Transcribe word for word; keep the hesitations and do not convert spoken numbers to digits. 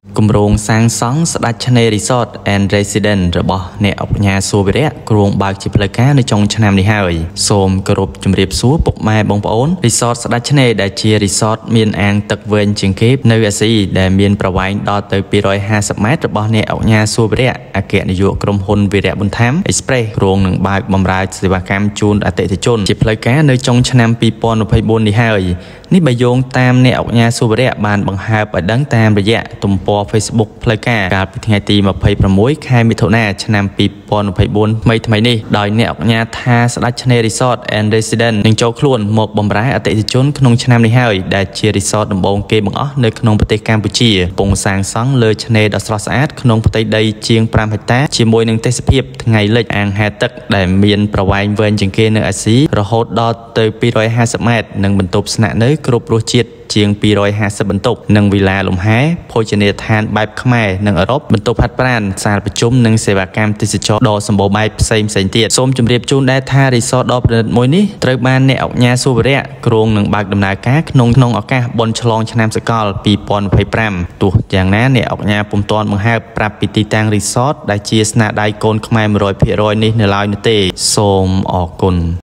គម្រោងសាងសង់ស្ដេចឆ្នេរ Resort and Resident របស់អ្នកអង្គការសួរវិរៈគ្រោងបើកជាផ្លូវការនៅចុងឆ្នាំនេះហើយសូមគោរពជម្រាបសួរពុកម៉ែបងប្អូន Resort ស្ដេចឆ្នេរដែលជា Resort មានអាងទឹកវែងជាងគេនៅអាស៊ីដែលមានប្រវែងដល់ទៅពីររយហាសិបម៉ែត្ររបស់អ្នកអង្គការសួរវិរៈអគ្គនាយកក្រុមហ៊ុន Virak Bun Tham Express គ្រោងនឹងបើកបម្រើសេវាកម្មជូនអតិថិជនជាផ្លូវការនៅចុងឆ្នាំពីរពាន់ម្ភៃបួននេះហើយនេះបើយោងតាមអ្នកអង្គការសួរវិរៈបានបង្ហើបឲ្យដឹងតាមរយៈទំព័រ Facebook ផ្លូវការកាលពីថ្ងៃទីម្ភៃប្រាំមួយខែមិថុនាឆ្នាំពីរពាន់ម្ភៃបួនថ្មីថ្មីនេះដោយអ្នកអង្គការថាស្ដេចឆ្នេរ Resort and Resident នឹងចូលខ្លួនមកបម្រើអតិថិជនក្នុងឆ្នាំនេះហើយដែលជា Resort ដំបូងគេបង្អស់នៅក្នុងប្រទេសកម្ពុជាកំពុងសាងសង់លើឆ្នេរដ៏ស្រស់ស្អាតក្នុងផ្ទៃដីជាងប្រាំហិកតាជាមួយនឹងទេសភាពថ្ងៃលិចអាងហែលទឹកដែលមានប្រវែងវែងជាងគេនៅអាស៊ីរហូតដល់ទៅពីររយហាសិបម៉ែត្រនិងបន្ទប់ស្នាក់នៅគ្រប់រសជាតិជាងពីររយហាសិបបន្ទប់និងវិឡាលំហែភោជនីយដ្ឋានបែបខ្មែរនិងអឺរ៉ុបបន្ទប់ហាត់ប្រាណសាលប្រជុំនិងសេវាកម្មទេសចរណ៍ដ៏សម្បូរបែបផ្សេងផ្សេងទៀតសូមជម្រាបជូនដែរថា Resort ដ៏ប្រណិតមួយនេះត្រូវបានអ្នកអង្គការសួរវិរៈគ្រោងនឹងបើកដំណើរការក្នុងក្នុងឱកាសបុណ្យឆ្លងឆ្នាំសកលពីរពាន់ម្ភៃប្រាំទោះយ៉ាងណាអ្នកអង្គការពុំទាន់បង្ហើបប្រាប់ពីទីតាំង Resort ដែលជាស្នាដៃកូនខ្មែរមួយរយភាគរយនេះនៅឡើយនោះទេសូមអរគុណ